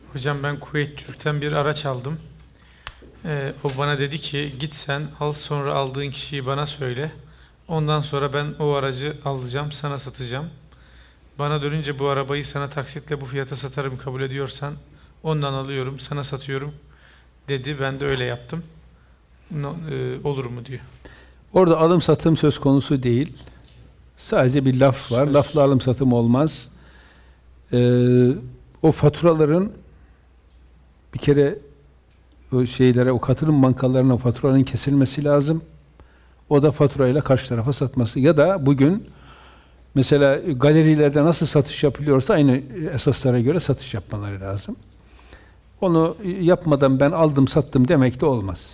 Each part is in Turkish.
Hocam ben Kuveyt Türk'ten bir araç aldım. O bana dedi ki git sen al, sonra aldığın kişiyi bana söyle. Ondan sonra ben o aracı alacağım, sana satacağım. Bana dönünce bu arabayı sana taksitle bu fiyata satarım, kabul ediyorsan ondan alıyorum, sana satıyorum dedi. Ben de öyle yaptım. Olur mu diyor. Orada alım satım söz konusu değil. Sadece bir laf var. Lafla alım satım olmaz. O faturaların bir kere o şeylere, o katılım bankalarına faturanın kesilmesi lazım. O da faturayla karşı tarafa satması. Ya da bugün mesela galerilerde nasıl satış yapılıyorsa aynı esaslara göre satış yapmaları lazım. Onu yapmadan ben aldım sattım demek de olmaz.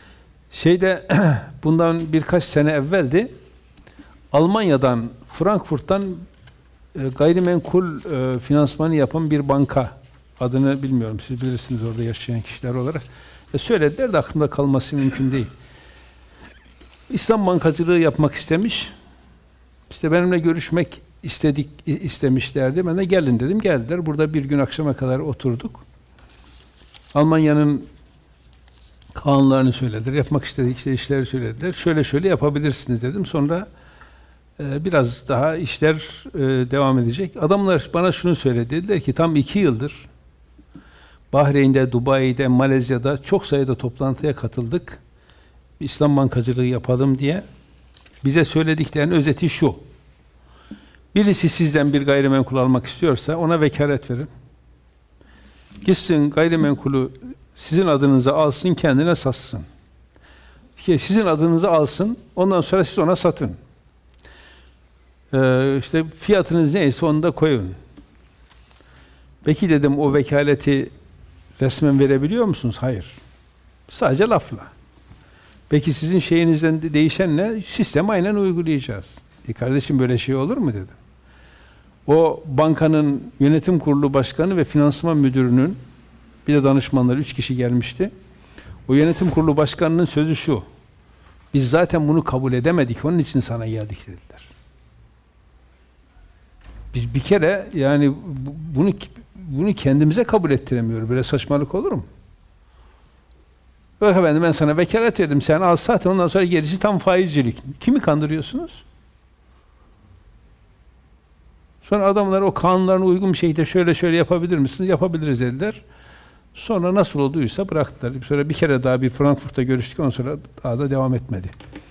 Bundan birkaç sene evveldi, Almanya'dan, Frankfurt'tan gayrimenkul finansmanı yapan bir banka, adını bilmiyorum, siz bilirsiniz orada yaşayan kişiler olarak, söylediler de aklımda kalması mümkün değil. İslam bankacılığı yapmak istemiş. İşte benimle görüşmek istemişlerdi. Ben de gelin dedim. Geldiler. Burada bir gün akşama kadar oturduk. Almanya'nın kanunlarını söylediler. Yapmak istedikleri işleri söylediler. Şöyle şöyle yapabilirsiniz dedim. Sonra biraz daha işler devam edecek. Adamlar bana şunu söyledi. Dediler ki tam 2 yıldır Bahreyn'de, Dubai'de, Malezya'da çok sayıda toplantıya katıldık. İslam bankacılığı yapalım diye. Bize söylediklerinin özeti şu: birisi sizden bir gayrimenkul almak istiyorsa ona vekalet verin. Gitsin gayrimenkulü sizin adınıza alsın, kendine satsın. Sizin adınıza alsın, ondan sonra siz ona satın. İşte fiyatınız neyse onu da koyun. Peki dedim, o vekaleti resmen verebiliyor musunuz? Hayır. Sadece lafla. Peki sizin şeyinizden değişen ne? Sistemi aynen uygulayacağız. Kardeşim, böyle şey olur mu dedim. O bankanın yönetim kurulu başkanı ve finansman müdürünün bir de danışmanları 3 kişi gelmişti. O yönetim kurulu başkanının sözü şu: biz zaten bunu kabul edemedik, onun için sana geldik dediler. Biz bir kere yani bunu kendimize kabul ettiremiyoruz. Böyle saçmalık olur mu? Bak efendim, ben sana vekalet verdim, sen al sat, ondan sonra gerisi tam faizcilik. Kimi kandırıyorsunuz? Sonra adamlar o kanunlarına uygun bir şekilde şöyle şöyle yapabilir misiniz? Yapabiliriz dediler. Sonra nasıl olduysa bıraktılar. Sonra bir kere daha bir Frankfurt'ta görüştük, ondan sonra daha da devam etmedi.